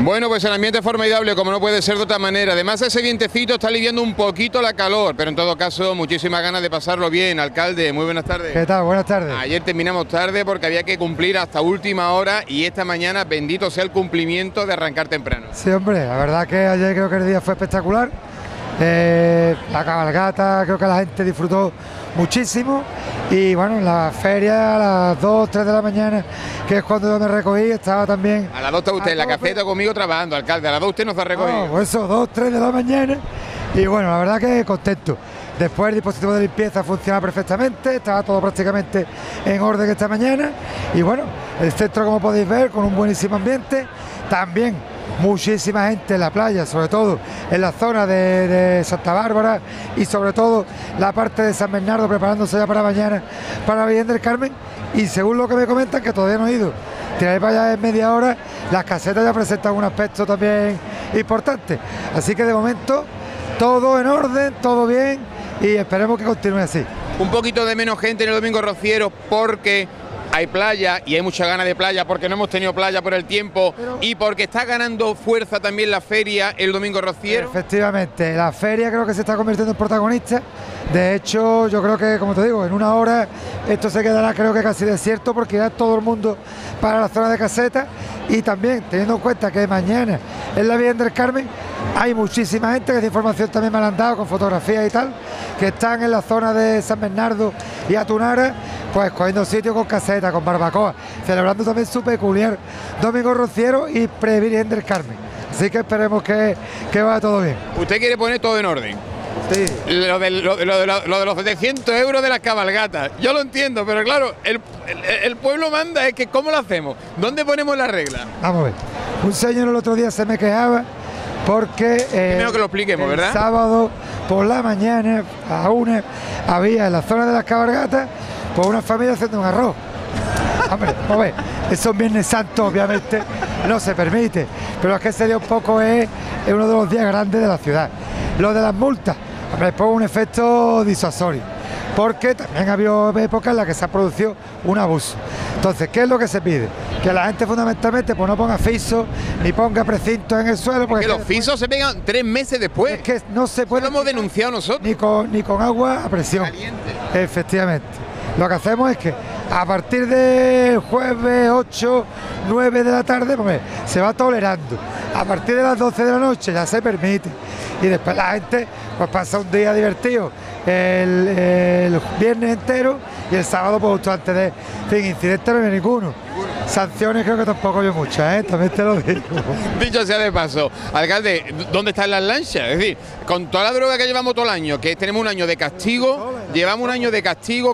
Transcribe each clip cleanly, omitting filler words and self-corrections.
Bueno, pues el ambiente es formidable, como no puede ser de otra manera. Además, ese vientecito está aliviando un poquito la calor, pero en todo caso, muchísimas ganas de pasarlo bien. Alcalde, muy buenas tardes. ¿Qué tal? Buenas tardes. Ayer terminamos tarde porque había que cumplir hasta última hora y esta mañana, bendito sea el cumplimiento de arrancar temprano. Sí, hombre, la verdad que ayer creo que el día fue espectacular. La cabalgata, creo que la gente disfrutó muchísimo. Y bueno, en la feria a las 2, 3 de la mañana, que es cuando yo me recogí, estaba también... A las 2 está usted en la caseta conmigo trabajando, alcalde. A las 2 usted nos ha recogido. No, pues eso, 2, 3 de la mañana. Y bueno, la verdad que contento. Después el dispositivo de limpieza funciona perfectamente, estaba todo prácticamente en orden esta mañana. Y bueno, el centro, como podéis ver, con un buenísimo ambiente. También muchísima gente en la playa, sobre todo en la zona de Santa Bárbara y sobre todo la parte de San Bernardo, preparándose ya para mañana para la Virgen del Carmen. Y según lo que me comentan, que todavía no he ido, tiraré para allá en media hora, las casetas ya presentan un aspecto también importante. Así que de momento todo en orden, todo bien y esperemos que continúe así. Un poquito de menos gente en el Domingo Rociero porque hay playa y hay mucha ganas de playa, porque no hemos tenido playa por el tiempo y porque está ganando fuerza también la feria el Domingo Rociero. Efectivamente, la feria creo que se está convirtiendo en protagonista. De hecho, yo creo que, como te digo, en una hora esto se quedará creo que casi desierto porque irá todo el mundo para la zona de caseta. Y también, teniendo en cuenta que mañana es la Virgen del Carmen, hay muchísima gente, que esa información también me la han dado con fotografías y tal, que están en la zona de San Bernardo y Atunara, pues cogiendo sitio con caseta, con barbacoa, celebrando también su peculiar Domingo Rociero y pre-Virgen del Carmen. Así que esperemos que vaya todo bien. Usted quiere poner todo en orden. Sí. Lo de los 700 euros de las cabalgatas, yo lo entiendo, pero claro, el pueblo manda, es que ¿cómo lo hacemos? ¿Dónde ponemos la regla? Vamos a ver. Un señor el otro día se me quejaba porque primero que lo expliquemos, ¿verdad? El sábado por la mañana a una había en la zona de las cabalgatas pues una familia haciendo un arroz. Hombre, vamos a ver, eso en Viernes Santo obviamente no se permite, pero es que ese día un poco es uno de los días grandes de la ciudad. Lo de las multas, hombre, pongo un efecto disuasorio, porque también ha habido épocas en las que se ha producido un abuso. Entonces, ¿qué es lo que se pide? Que la gente fundamentalmente pues no ponga fisos ni ponga precintos en el suelo. Porque es que los fisos se pegan 3 meses después. Es que no se puede. Lo hemos denunciado nosotros. Ni con agua a presión. Caliente. Efectivamente. Lo que hacemos es que a partir del jueves 8, 9 de la tarde, pues, se va tolerando. A partir de las 12 de la noche ya se permite. Y después la gente pues pasa un día divertido el viernes entero y el sábado pues justo antes de... En fin, incidentes no hay ninguno. Sanciones creo que tampoco hay muchas, también te lo digo. Dicho sea de paso, alcalde, ¿dónde están las lanchas? Es decir, con toda la droga que llevamos todo el año, que tenemos un año de castigo, llevamos un año de castigo,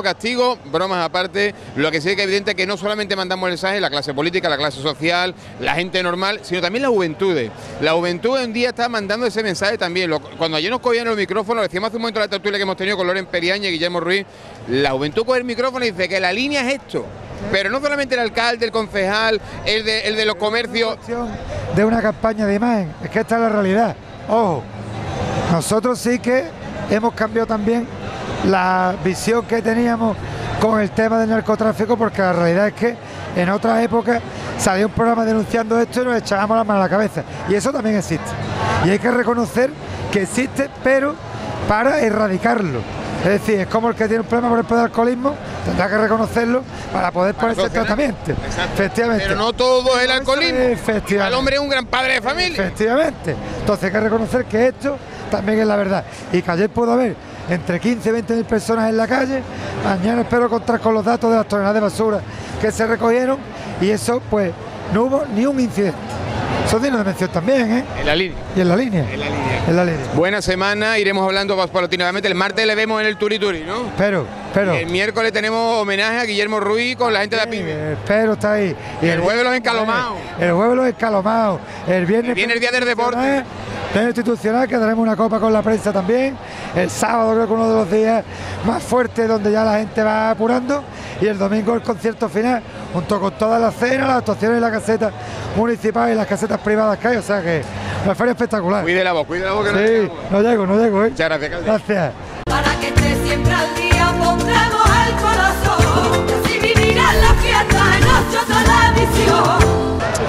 bromas aparte, lo que sí es que es evidente que no solamente mandamos el mensaje la clase política, la clase social, la gente normal, sino también la juventud. La juventud hoy en día está mandando ese mensaje también. Cuando ayer nos cogían los micrófonos, decíamos hace un momento la tertulia que hemos tenido con Loren Periaña y Guillermo Ruiz, la juventud coge el micrófono y dice que la línea es esto. Pero no solamente el alcalde, el concejal, el de los comercios. De una campaña de imagen, es que esta es la realidad. Ojo, nosotros sí que hemos cambiado también la visión que teníamos con el tema del narcotráfico, porque la realidad es que en otras épocas salía un programa denunciando esto y nos echábamos la mano a la cabeza. Y eso también existe. Y hay que reconocer que existe, pero para erradicarlo. Es decir, es como el que tiene un problema por ejemplo de alcoholismo, tendrá que reconocerlo para poder ponerse el tratamiento. Efectivamente. Pero no todo es el alcoholismo. Efectivamente. El hombre es un gran padre de familia. Efectivamente. Entonces hay que reconocer que esto también es la verdad. Y que ayer pudo haber entre 15 y 20 mil personas en la calle. Mañana espero contar con los datos de las toneladas de basura que se recogieron. Y eso, pues, no hubo ni un incidente. Eso tiene una mención también, ¿eh? En la línea. Y en la línea. En la línea. En la línea. Buena semana, iremos hablando paulatinamente. El martes le vemos en el Turi Turi, ¿no? Pero. Y el miércoles tenemos homenaje a Guillermo Ruiz con la gente de la PYME. Pero está ahí. Y el jueves los encalomados. El jueves los encalomados. El viernes el día del deporte. Pleno institucional, que daremos una copa con la prensa también. El sábado creo que uno de los días más fuertes donde ya la gente va apurando. Y el domingo el concierto final, junto con todas las cenas, las actuaciones en la caseta municipal y las casetas privadas que hay. O sea que una feria espectacular. Cuide la voz que sí, no llego, ¿eh? Muchas gracias, alcalde. Gracias. Para que esté siempre al día pondremos el corazón, y así vivirán las fiestas en 8 televisión.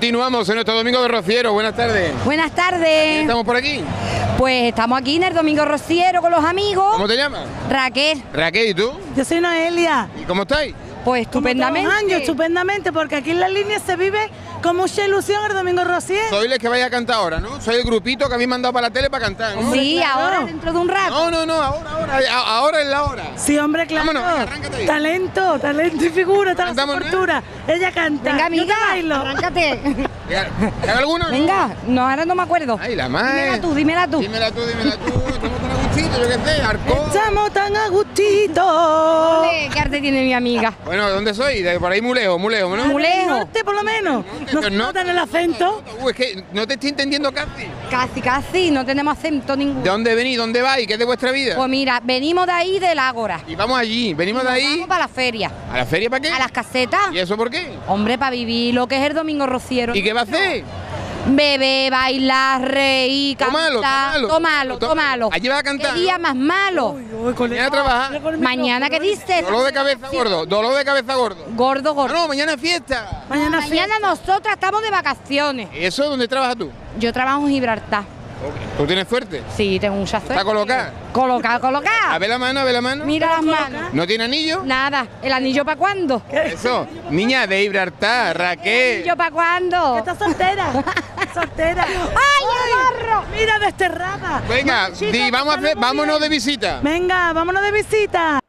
Continuamos en nuestro Domingo de Rociero. Buenas tardes. Buenas tardes. ¿Estamos por aquí? Pues estamos aquí en el Domingo Rociero con los amigos. ¿Cómo te llamas? Raquel. Raquel, ¿y tú? Yo soy Noelia. ¿Y cómo estáis? Pues estupendamente. Como todos los años, estupendamente, porque aquí en la línea se vive con mucha ilusión el Domingo Rociero. Soy el que vaya a cantar ahora, ¿no? Soy el grupito que habéis mandado para la tele para cantar, ¿no? Sí, Claro. ahora dentro de un rato. No, ahora es la hora. Sí, hombre, claro. Vámonos, venga, arráncate ahí. Talento y figura, está la Cantamos, ¿no? cultura. Ella canta. Venga, Yo te amiga, bailo. arráncate. ¿Hay alguno? no? Venga, no, ahora no me acuerdo. Ay, la madre. Dímela tú, dímela tú. Dímela tú. Estamos tan a gustito, yo qué sé, Arcón. Estamos tan a gustito. Ole, ¿qué arte tiene mi amiga? Bueno, ¿dónde soy? De por ahí muy lejos, ¿no? Muy lejos. Norte, por lo menos. No se no. nota en el acento. Es que no te estoy entendiendo casi. Casi, no tenemos acento ninguno. ¿De dónde venís? ¿Dónde vais? ¿Qué es de vuestra vida? Pues mira, venimos de ahí del Ágora. Y vamos allí, venimos de ahí. Vamos para la feria. ¿A la feria para qué? A las casetas. ¿Y eso por qué? Hombre, para vivir lo que es el Domingo Rociero. ¿Y qué va a hacer? Beber, bailar, reír, cantar. Tómalo. Allí vas a cantar. ¿Qué día más malo? Mañana a trabajar. Mañana, ¿qué dices? Dolor de cabeza gordo. Gordo. Ah, no, mañana es fiesta. Mañana Nosotras estamos de vacaciones. ¿Y eso dónde trabajas tú? Yo trabajo en Gibraltar. ¿Tú tienes suerte? Sí, tengo mucha suerte. ¿Está colocada? Colocada. A ver la mano. Mira las manos. ¿No tiene anillo? Nada. ¿El anillo para cuándo? Eso. Niña de Gibraltar, ¿El Raquel. anillo para cuándo? Está soltera. Soltera. ¡Ay, el gorro! Mira, desterrada. Venga, Chica, di, vámonos de visita. Venga, vámonos de visita.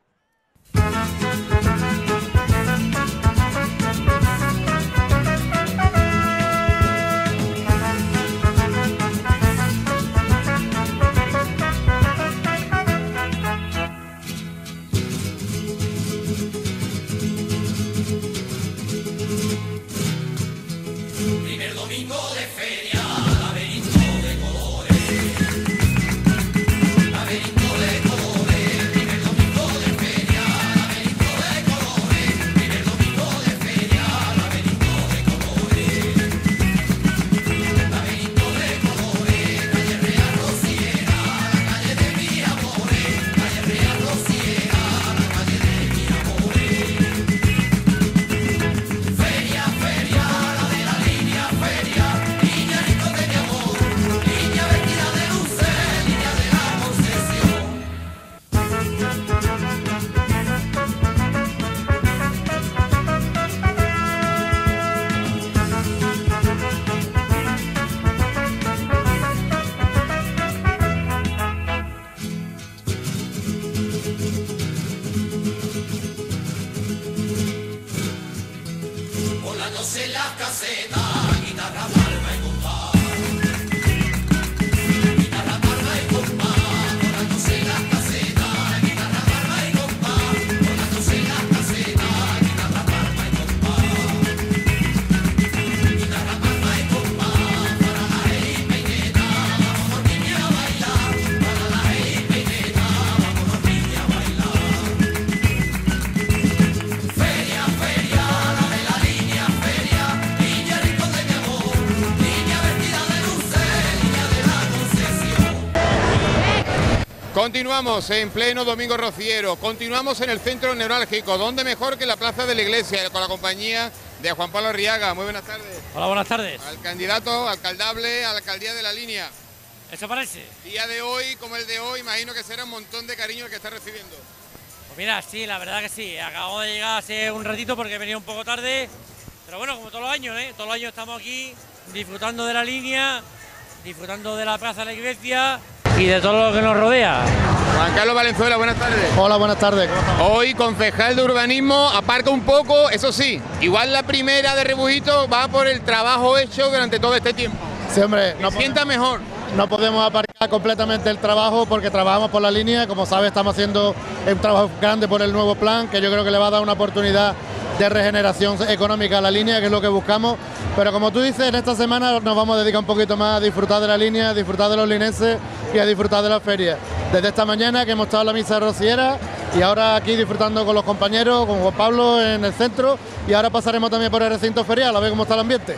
Continuamos en pleno Domingo Rociero, continuamos en el centro neurálgico, ¿dónde mejor que en la plaza de la iglesia, con la compañía de Juan Pablo Arriaga? Muy buenas tardes. Hola, buenas tardes. Al candidato alcaldable a la alcaldía de La Línea. ¿Eso parece? Día de hoy, como el de hoy, imagino que será un montón de cariño el que está recibiendo. Pues mira, sí, la verdad que sí. Acabo de llegar hace un ratito porque he venido un poco tarde. Pero bueno, como todos los años, ¿eh? Todos los años estamos aquí disfrutando de La Línea, disfrutando de la plaza de la iglesia y de todo lo que nos rodea. Juan Carlos Valenzuela, buenas tardes. Hola, buenas tardes. ¿Cómo estamos? Hoy, concejal de urbanismo, aparca un poco, eso sí, igual la primera de rebujito va por el trabajo hecho durante todo este tiempo. Sí, hombre, Me sienta mejor. no podemos aparcar completamente el trabajo porque trabajamos por la línea. Como sabes, estamos haciendo un trabajo grande por el nuevo plan, que yo creo que le va a dar una oportunidad de regeneración económica a la línea, que es lo que buscamos. Pero como tú dices, en esta semana nos vamos a dedicar un poquito más a disfrutar de la línea, a disfrutar de los linenses y a disfrutar de la feria. Desde esta mañana que hemos estado en la misa rociera y ahora aquí disfrutando con los compañeros, con Juan Pablo en el centro, y ahora pasaremos también por el recinto ferial a ver cómo está el ambiente.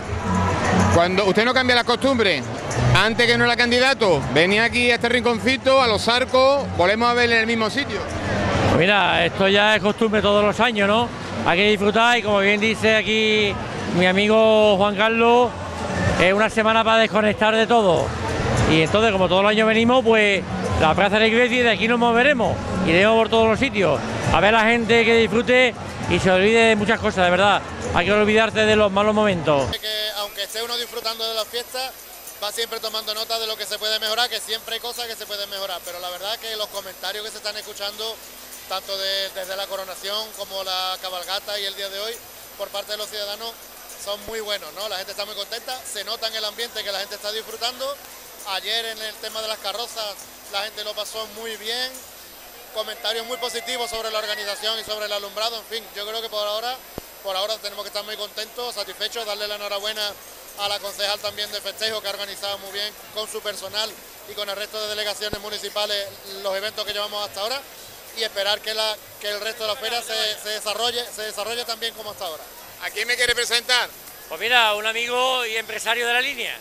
Cuando usted no cambia las costumbres, antes que no era candidato, venía aquí a este rinconcito, a los arcos, volvemos a ver en el mismo sitio. Pues mira, esto ya es costumbre todos los años, ¿no? Hay que disfrutar y como bien dice aquí mi amigo Juan Carlos, es una semana para desconectar de todo. Y entonces, como todos los años venimos, pues la Plaza de la Iglesia, y de aquí nos moveremos, iremos por todos los sitios, a ver a la gente que disfrute y se olvide de muchas cosas, de verdad. Hay que olvidarse de los malos momentos. Que aunque esté uno disfrutando de la fiesta, va siempre tomando nota de lo que se puede mejorar, que siempre hay cosas que se pueden mejorar, pero la verdad que los comentarios que se están escuchando, tanto desde la coronación como la cabalgata y el día de hoy, por parte de los ciudadanos, son muy buenos, ¿no? La gente está muy contenta, se nota en el ambiente que la gente está disfrutando. Ayer en el tema de las carrozas la gente lo pasó muy bien, comentarios muy positivos sobre la organización y sobre el alumbrado, en fin, yo creo que por ahora tenemos que estar muy contentos, satisfechos, darle la enhorabuena a la concejal también de festejo que ha organizado muy bien con su personal y con el resto de delegaciones municipales los eventos que llevamos hasta ahora y esperar que el resto de la feria se desarrolle también como hasta ahora. ¿A quién me quiere presentar? Pues mira, un amigo y empresario de la línea,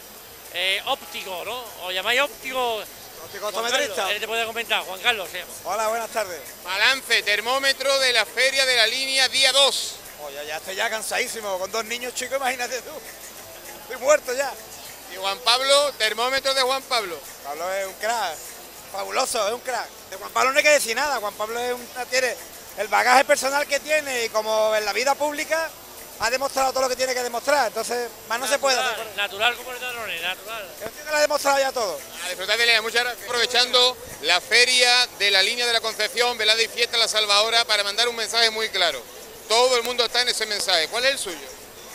óptico, ¿no? ¿Os llamáis óptico? Óptico optometrista. Él te puede comentar, Juan Carlos se llama. Hola, buenas tardes. Balance, termómetro de la feria de la línea día 2. Oye, ya estoy cansadísimo, con 2 niños chicos, imagínate tú. Estoy muerto ya. Y Juan Pablo, termómetro de Juan Pablo. Pablo es un crack, fabuloso, es un crack. De Juan Pablo no hay que decir nada, Juan Pablo tiene el bagaje personal que tiene y como en la vida pública ha demostrado todo lo que tiene que demostrar, entonces más no se puede hacer. Natural como el Danone, natural. El tío que lo ha demostrado ya todo. A disfrutar de ella, muchas gracias. Aprovechando la feria de la línea de la Concepción, velada y fiesta La Salvadora, para mandar un mensaje muy claro. Todo el mundo está en ese mensaje. ¿Cuál es el suyo?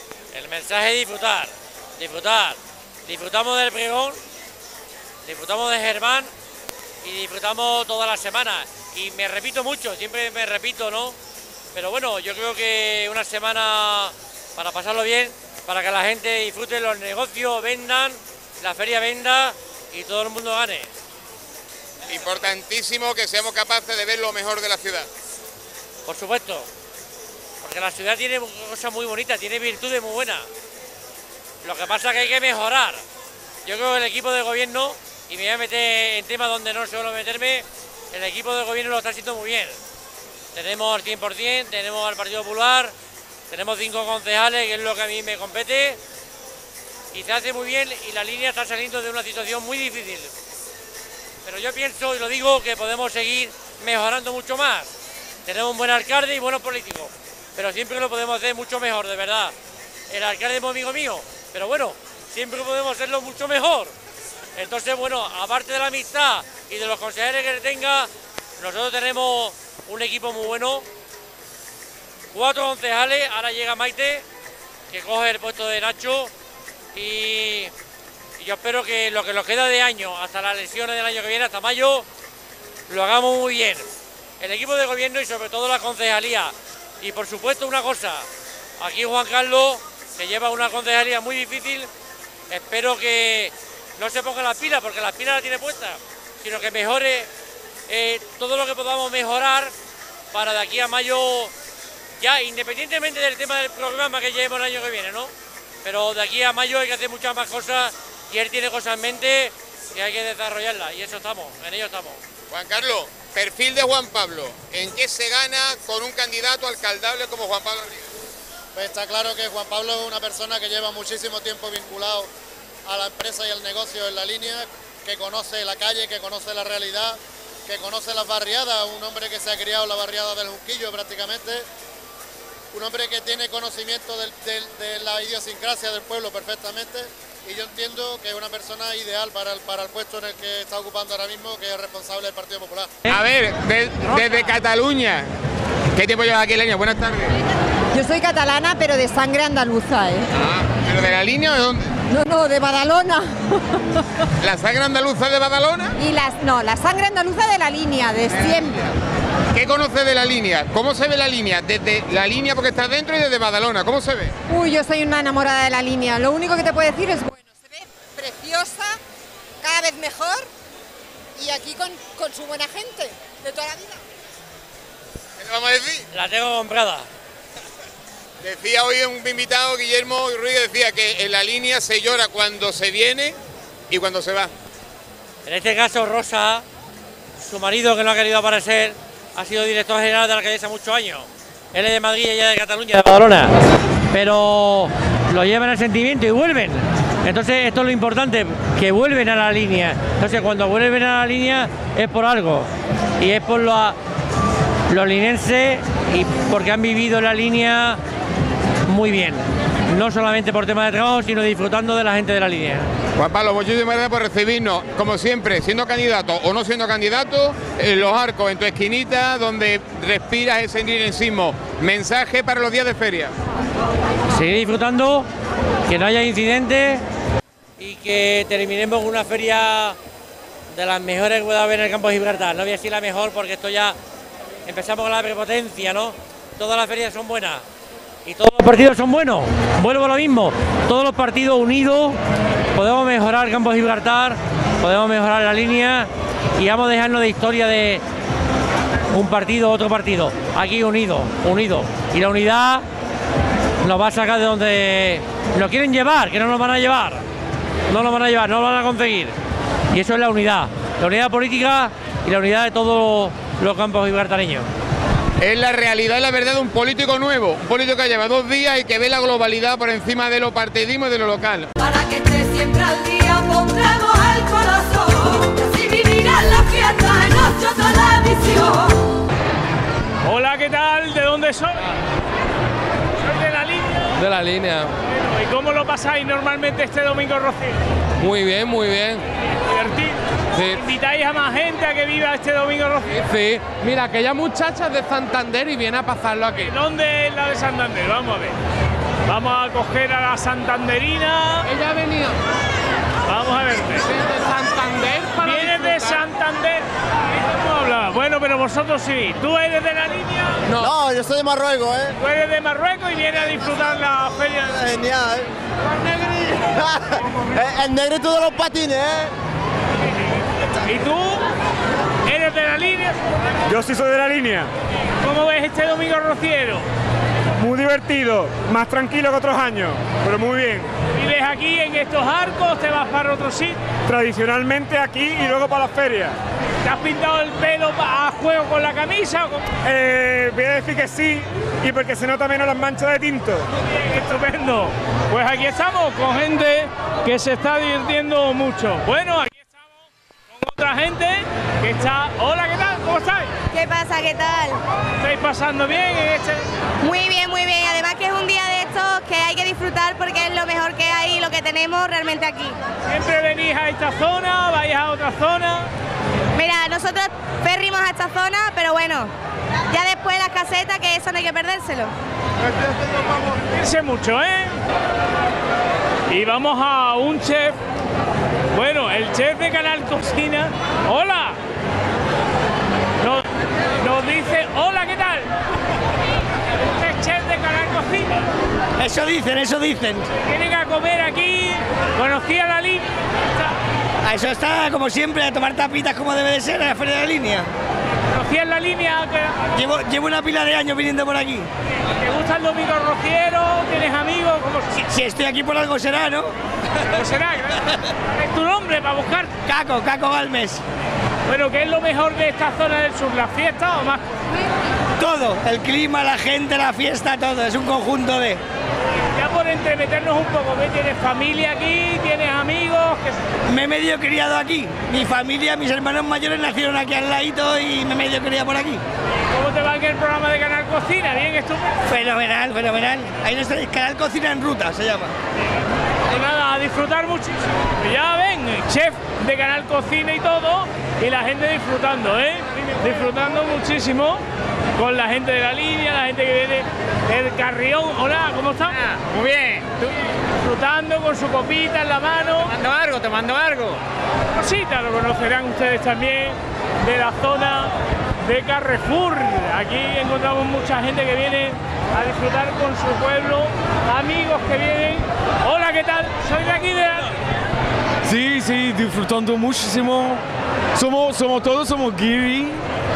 El mensaje es disfrutar, disfrutar. Disfrutamos del pregón, disfrutamos de Germán y disfrutamos toda la semana. Y me repito mucho, siempre me repito, ¿no? Pero bueno, yo creo que una semana para pasarlo bien, para que la gente disfrute, los negocios vendan, la feria venda y todo el mundo gane. Importantísimo que seamos capaces de ver lo mejor de la ciudad. Por supuesto, porque la ciudad tiene cosas muy bonitas, tiene virtudes muy buenas. Lo que pasa es que hay que mejorar. Yo creo que el equipo de gobierno, y me voy a meter en temas donde no suelo meterme, el equipo de gobierno lo está haciendo muy bien. Tenemos al 100%, tenemos al Partido Popular, tenemos 5 concejales, que es lo que a mí me compete, y se hace muy bien y la línea está saliendo de una situación muy difícil. Pero yo pienso, y lo digo, que podemos seguir mejorando mucho más. Tenemos un buen alcalde y buenos políticos, pero siempre lo podemos hacer mucho mejor, de verdad. El alcalde es muy amigo mío, pero bueno, siempre podemos hacerlo mucho mejor. Entonces, bueno, aparte de la amistad y de los consejeros que tenga, nosotros tenemos un equipo muy bueno, 4 concejales, ahora llega Maite, que coge el puesto de Nacho, y yo espero que lo que nos queda de año, hasta las elecciones del año que viene, hasta mayo, lo hagamos muy bien. El equipo de gobierno y sobre todo la concejalía. Y por supuesto una cosa, aquí Juan Carlos, que lleva una concejalía muy difícil, espero que no se ponga las pilas, porque las pilas las tiene puestas, sino que mejore todo lo que podamos mejorar para de aquí a mayo, ya independientemente del tema del programa que llevemos el año que viene, ¿no? Pero de aquí a mayo hay que hacer muchas más cosas y él tiene cosas en mente y hay que desarrollarlas y eso estamos, en ello estamos. Juan Carlos, perfil de Juan Pablo, ¿en qué se gana con un candidato alcaldable como Juan Pablo Ríos? Pues está claro que Juan Pablo es una persona que lleva muchísimo tiempo vinculado a la empresa y al negocio en la línea, que conoce la calle, que conoce la realidad, que conoce las barriadas, un hombre que se ha criado en la barriada del Junquillo prácticamente, un hombre que tiene conocimiento de la idiosincrasia del pueblo perfectamente, y yo entiendo que es una persona ideal para el puesto en el que está ocupando ahora mismo, que es responsable del Partido Popular. A ver, desde Cataluña, ¿qué tiempo llevas aquí en la línea? Buenas tardes. Yo soy catalana, pero de sangre andaluza, ¿eh? Ah, ¿pero de la línea o de dónde? No, de Badalona. ¿La sangre andaluza de Badalona? Y la sangre andaluza de la línea, de siempre. ¿Qué conoces de la línea? ¿Cómo se ve la línea? Desde la línea porque está dentro y desde Badalona, ¿cómo se ve? Uy, yo soy una enamorada de la línea. Lo único que te puedo decir es, bueno, se ve preciosa, cada vez mejor, y aquí con su buena gente de toda la vida. ¿Qué le vamos a decir? La tengo comprada. Decía hoy un invitado, Guillermo Ruiz, decía que en la línea se llora cuando se viene y cuando se va. En este caso, Rosa, su marido, que no ha querido aparecer, ha sido director general de la alcaldesa muchos años. Él es de Madrid y ella de Cataluña, de Badalona. Pero lo llevan el sentimiento y vuelven. Entonces esto es lo importante, que vuelven a la línea. Entonces cuando vuelven a la línea es por algo, y es por los linenses y porque han vivido la línea muy bien. No solamente por tema de trabajo, sino disfrutando de la gente de la línea. Juan Pablo, muchísimas gracias por recibirnos, como siempre, siendo candidato o no siendo candidato, en Los Arcos, en tu esquinita, donde respiras ese linensismo. Mensaje para los días de feria. Seguir disfrutando, que no haya incidentes y que terminemos con una feria de las mejores que pueda haber en el campo de Gibraltar. No voy a decir la mejor porque esto ya empezamos con la prepotencia, ¿no? Todas las ferias son buenas. Y todos los partidos son buenos, vuelvo a lo mismo, todos los partidos unidos, podemos mejorar el campo de Gibraltar, podemos mejorar la línea y vamos a dejarnos de historia de un partido, otro partido, aquí unidos, y la unidad nos va a sacar de donde nos quieren llevar, que no nos van a llevar, no lo van a conseguir, y eso es la unidad política y la unidad de todos los campos gibraltareños. Es la realidad y la verdad de un político nuevo, un político que lleva 2 días y que ve la globalidad por encima de lo partidismo y de lo local. Para que esté siempre al día pondremos el corazón, y así vivirán las fiestas en 8 televisión. Hola, ¿qué tal? ¿De dónde soy? Soy de la línea. De la línea. ¿Y cómo lo pasáis normalmente este domingo, Rocío? Muy bien, muy bien. ¿Divertido? Sí. ¿Invitáis a más gente a que viva este domingo, Rocío? Sí, mira, aquella muchacha es de Santander y viene a pasarlo aquí. ¿Dónde es la de Santander? Vamos a ver. Vamos a coger a la santanderina. Ella ha venido. Vamos a verte. De Santander para ¿Vienes de Santander? ¿Cómo hablas? Bueno, pero vosotros sí. ¿Tú eres de la línea? No, yo soy de Marruecos, ¿eh? Tú eres de Marruecos y vienes a disfrutar la feria. Genial, ¿eh? El negrito de los patines, ¿eh? ¿Y tú? ¿Eres de la línea? Yo sí soy de la línea. ¿Cómo ves este domingo rociero? Muy divertido, más tranquilo que otros años, pero muy bien. ¿Vives aquí en estos arcos? ¿Te vas para otro sitio? Tradicionalmente aquí y luego para las ferias. ¿Te has pintado el pelo a juego con la camisa? O con... Voy a decir que sí, y porque se nota menos las manchas de tinto. Bien, estupendo. Pues aquí estamos con gente que se está divirtiendo mucho. Bueno, aquí estamos con otra gente que está... Hola, ¿qué tal? ¿Cómo estáis? ¿Qué pasa? ¿Qué tal? ¿Estáis pasando bien en este...? Muy bien, muy bien. Además que es un día de estos que hay que disfrutar porque es lo mejor que hay y lo que tenemos realmente aquí. ¿Siempre venís a esta zona? ¿Vais a otra zona? Mira, nosotros ferrimos a esta zona, pero bueno, ya después las casetas, que eso no hay que perdérselo. Piense mucho, ¿eh? Y vamos a un chef, bueno, el chef de Canal Cocina. ¡Hola! Nos dice, hola, ¿qué tal? Este es chef de Canal Cocina. Eso dicen, eso dicen. Vienen a comer aquí, conocía la línea. A eso está, como siempre, a tomar tapitas como debe de ser en la Feria de la Línea. ¿Conocías la línea? Llevo una pila de años viniendo por aquí. ¿Te gusta el domingo rociero? ¿Tienes amigos? Si estoy aquí por algo será, ¿no? Algo será, ¿es tu nombre para buscar? Caco Galmes. Bueno, ¿qué es lo mejor de esta zona del sur? ¿La fiesta o más? Todo, el clima, la gente, la fiesta, todo, es un conjunto de... Ya por entremeternos un poco, ¿ves? ¿Tienes familia aquí? ¿Tienes amigos? Me he medio criado aquí, mi familia, mis hermanos mayores nacieron aquí al ladito y me he medio criado por aquí. ¿Cómo te va en el programa de Canal Cocina? ¿Bien, estupendo? Fenomenal, fenomenal. Ahí no estáis, Canal Cocina en Ruta se llama. Y nada, a disfrutar muchísimo. Ya ven, chef de Canal Cocina y todo, y la gente disfrutando, ¿eh? Disfrutando muchísimo con la gente de la línea, la gente que viene del Carrión. Hola, ¿cómo estás? Muy bien. Disfrutando con su copita en la mano. Te mando algo. Cosita, lo conocerán ustedes también de la zona de Carrefour. Aquí encontramos mucha gente que viene a disfrutar con su pueblo, amigos que vienen. Hola, ¿qué tal? Soy de aquí de la... Sí, disfrutando muchísimo. Somos guiri.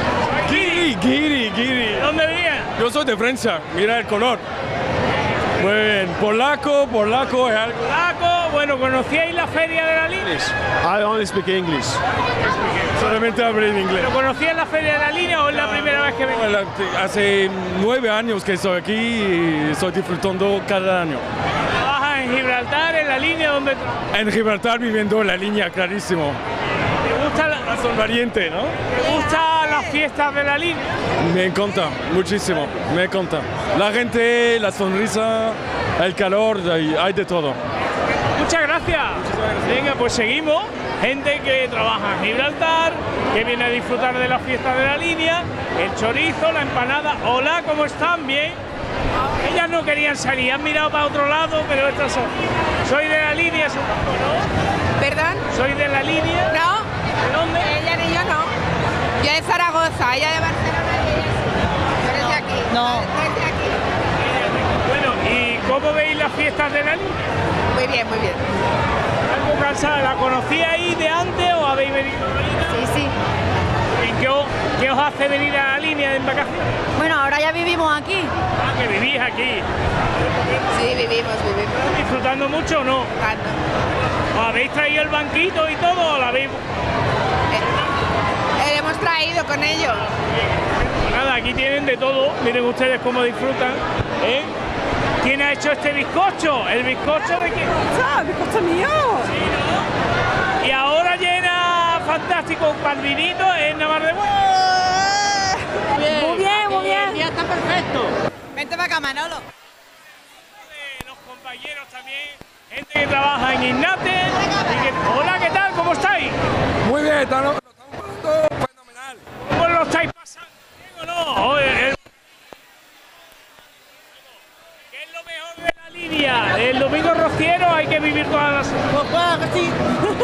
Guiri. ¿Dónde vienes? Yo soy de Francia, mira el color. Muy bien, polaco es algo. Polaco, bueno, ¿conocíais la feria de la línea? I only speak English. Solamente hablo en inglés. ¿Pero conocías la feria de la línea o es la primera vez que venís? Hace 9 años que estoy aquí y estoy disfrutando cada año. ¿Trabajas en Gibraltar, en la línea donde trabajas? En Gibraltar viviendo en la línea, clarísimo. ¿Te gusta Son valiente, ¿no? ¿Te gustan las fiestas de la línea? Me encanta, muchísimo, me encanta. La gente, la sonrisa, el calor, hay de todo. Muchas gracias. Venga, pues seguimos. Gente que trabaja en Gibraltar, que viene a disfrutar de las fiestas de la línea, el chorizo, la empanada. Hola, ¿cómo están? ¿Bien? Ellas no querían salir, han mirado para otro lado, pero estas son. Soy de la línea, supongo, ¿no? ¿Perdón? ¿Soy de la línea? No. ¿De dónde? Ella ni yo no. Yo de Zaragoza, ella de Barcelona y ella sí. Pero es de aquí. No. Es de aquí. Bueno, ¿y cómo veis las fiestas de la línea? Muy bien, muy bien. ¿Algo cansada? ¿La conocíais de antes o habéis venido a la línea? Sí, sí. ¿Y qué os hace venir a la línea en vacaciones? Bueno, ahora ya vivimos aquí. Ah, que vivís aquí. Sí, vivimos. ¿Disfrutando mucho o no? ¿Os habéis traído el banquito y todo o la habéis...? Hemos traído con ellos. Pues nada, aquí tienen de todo. Miren ustedes cómo disfrutan. ¿Eh? ¿Quién ha hecho este bizcocho? ¿El bizcocho de quién? ¡Ah, bizcocho mío! Sí, ¿no? Y ahora llena fantástico para el vinito en Navarrete. Muy bien, muy bien. Ya está perfecto. Vente para acá, Manolo. Los compañeros también, gente que trabaja en Ignate. Hola, ¿qué tal? ¿Cómo estáis? Muy bien, estamos pasando fenomenal. ¿Cómo lo estáis pasando? ¿Bien o no? Oye, ¿qué es lo mejor de la línea? El domingo rociero hay que vivir todas las... Pues sí.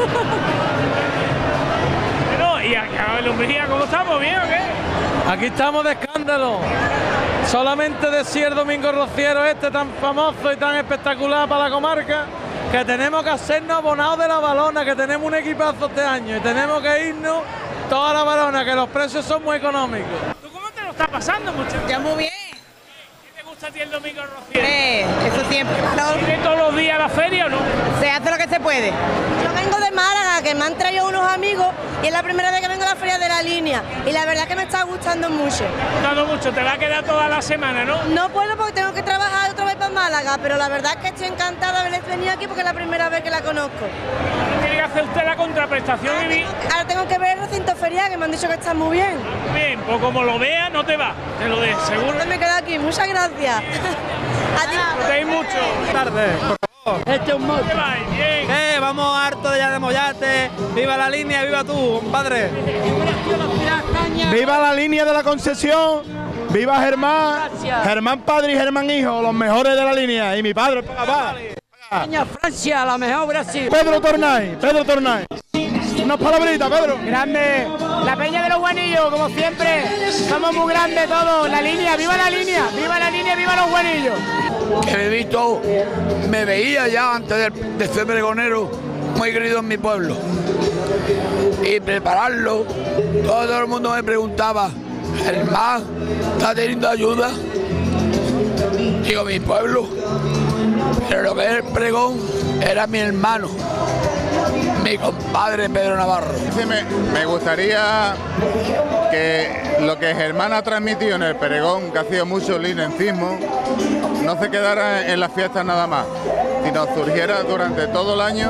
Bueno, y acá en Lombría, ¿cómo estamos? ¿Bien o qué? Aquí estamos de escándalo. Solamente decía el domingo rociero este tan famoso y tan espectacular para la comarca que tenemos que hacernos abonados de la Balona, que tenemos un equipazo este año y tenemos que irnos toda la Balona, que los precios son muy económicos. ¿Tú cómo te lo estás pasando, muchacho? Ya muy bien. ¿Qué te gusta a ti el domingo rociero? Eso siempre. ¿Viene todos los días a la feria o no? Se hace lo que se puede. Yo vengo de Málaga, que me han traído unos amigos y es la primera vez que vengo a la feria de la línea y la verdad que me está gustando mucho. Gustando mucho, te va a quedar toda la semana, ¿no? No puedo porque tengo que trabajar otra vez para Málaga, pero la verdad es que estoy encantada de haber venido aquí porque es la primera vez que la conozco. Tiene que hacer usted la contraprestación y Ahora tengo que ver el recinto ferial, que me han dicho que está muy bien. bien, pues como lo veas, no te va, te lo de seguro. Me quedo aquí, muchas gracias. A ti. Disfrutéis mucho. Buenas tardes, por favor. Este es un monstruo. ¿Qué vais? Bien. Vamos harto de ya de mollarte. Viva la línea, viva tú, compadre. Viva la línea de la concesión. Viva Germán. Germán padre y Germán hijo, los mejores de la línea. Y mi padre, papá. Francia, la mejor Brasil. Pedro Tornay. Unas palabritas, Pedro. Grande. La peña de los Guanillos, como siempre. Somos muy grandes todos. La línea, viva la línea. Viva la línea, viva los Guanillos. Que me he visto, me veía ya antes de ser pregonero, muy querido en mi pueblo. Y prepararlo, todo el mundo me preguntaba, ¿Germán está teniendo ayuda? Digo, mi pueblo. Pero lo que es el pregón era mi hermano, mi compadre Pedro Navarro. Sí, me gustaría que lo que Germán ha transmitido en el pregón, que ha sido mucho linencismo, no se quedara en las fiestas nada más, sino surgiera durante todo el año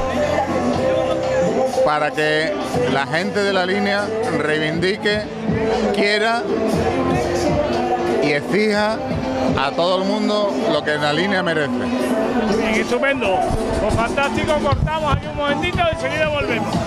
para que la gente de la línea reivindique, quiera y exija a todo el mundo lo que la línea merece. Bien, estupendo. Pues fantástico, cortamos aquí un momentito y enseguida volvemos.